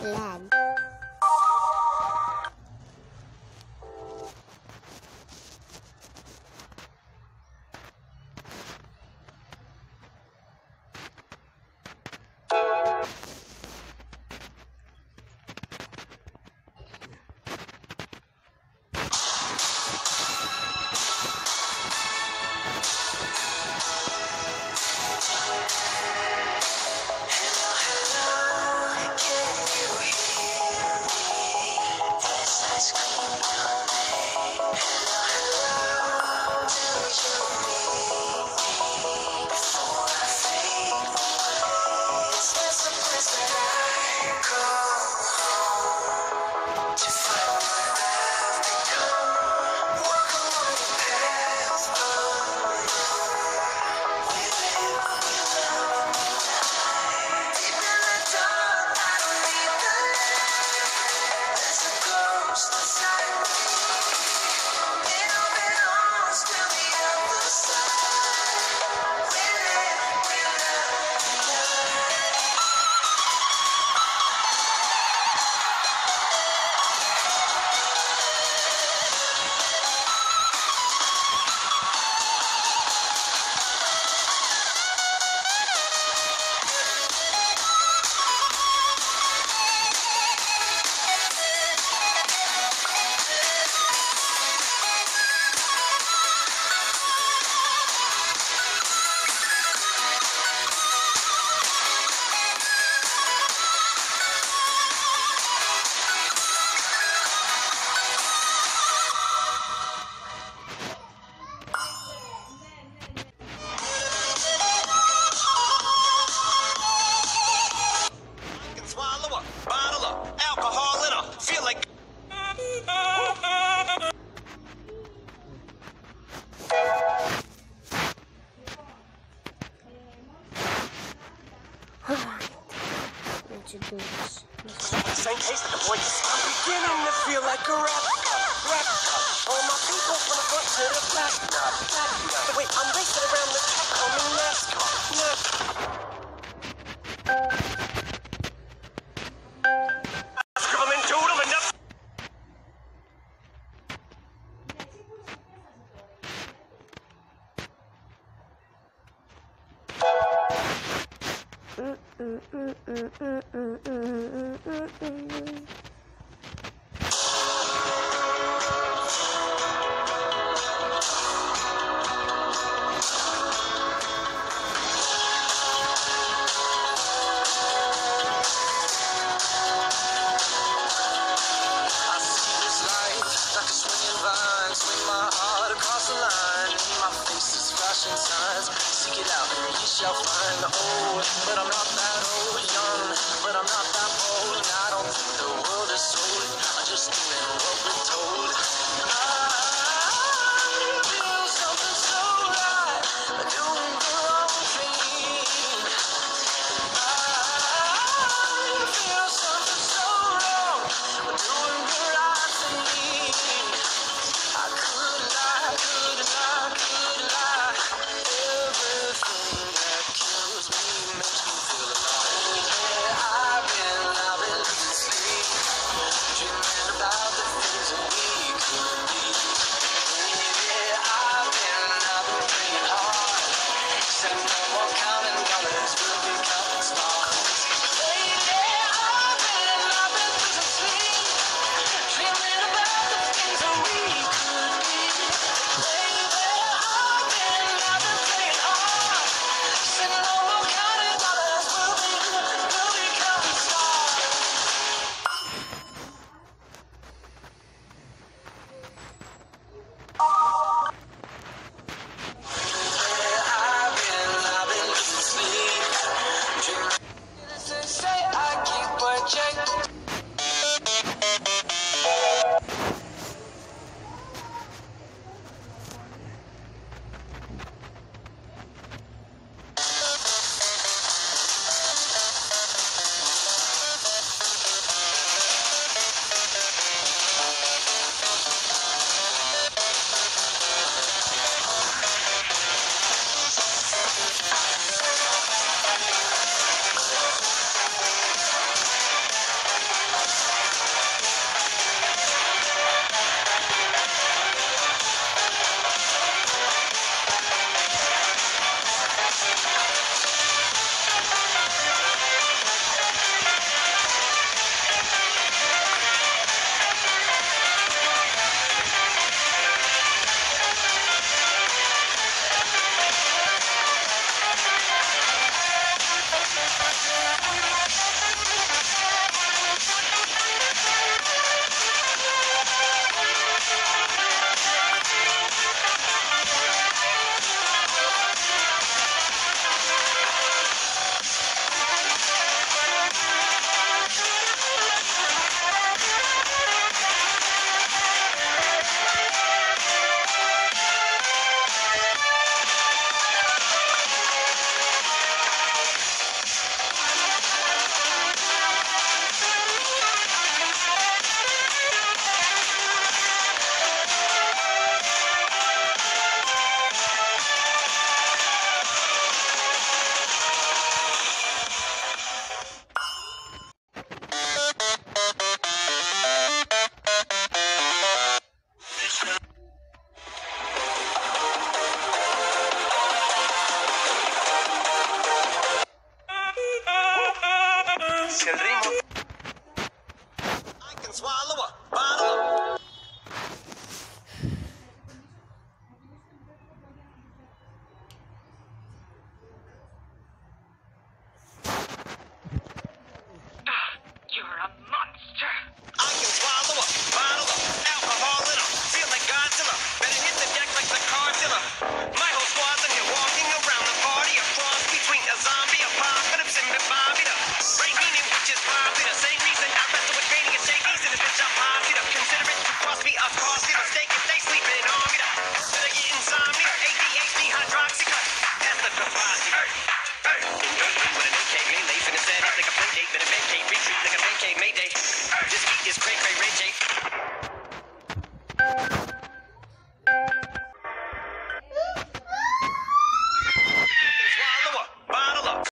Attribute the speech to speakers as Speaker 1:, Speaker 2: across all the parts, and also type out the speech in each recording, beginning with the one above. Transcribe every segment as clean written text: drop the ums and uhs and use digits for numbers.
Speaker 1: land. To do this.
Speaker 2: Same case that the boy I'm beginning to feel like a rap. All my people from the front to the back. Wait, I'm racing around the track, call me NASCAR. Scribble and doodle enough. Seek it out and you shall find. Old, but I'm not that old. Young, but I'm not that bold. I don't think the world el ritmo. I can swallow a bottle.
Speaker 3: You're a monster.
Speaker 2: I can swallow a bottle of alcohol in 'em. Feel like Godzilla. Better hit the deck like the Godzilla. My whole squad's in here walking around the party. A cross between a zombie apocalypse and Bobby the Brain meaning, which is popular. Same reason I wrestle with radius JVs in this bitch I'm popular. Consider it to cross me a costly mistake if they sleeping on me. Better get insomnia. ADHD hydroxycut. That's the capacity. Hey, with an AK melee, finna set it like a play date. Better vacate, retreat like a vacate, mayday. This beat is cray cray, Ray J. Swallow a bottle of.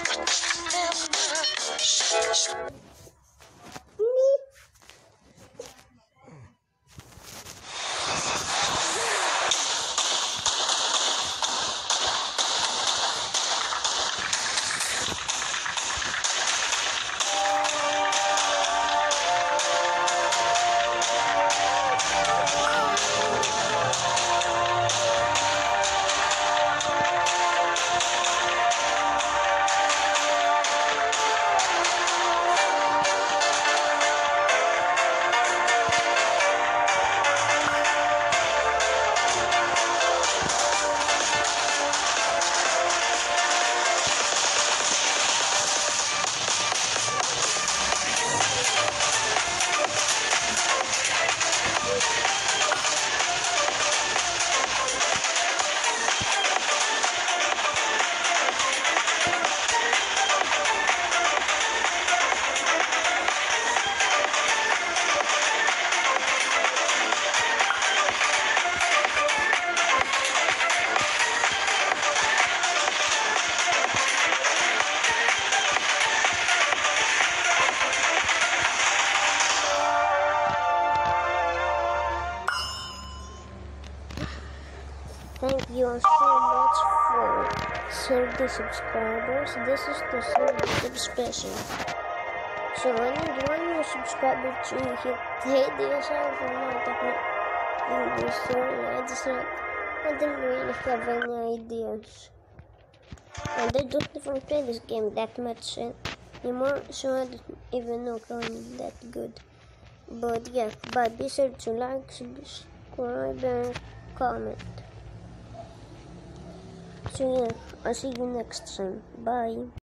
Speaker 1: Thank you so much for 30 subscribers. This is the 30th special. So I need one more subscriber to hit this out or not. I'm not sorry. I didn't really have any ideas. And I don't even play this game that much anymore, so I don't even know how I'm that good. But yeah, but be sure to like, subscribe, and comment. So yeah, I'll see you next time. Bye.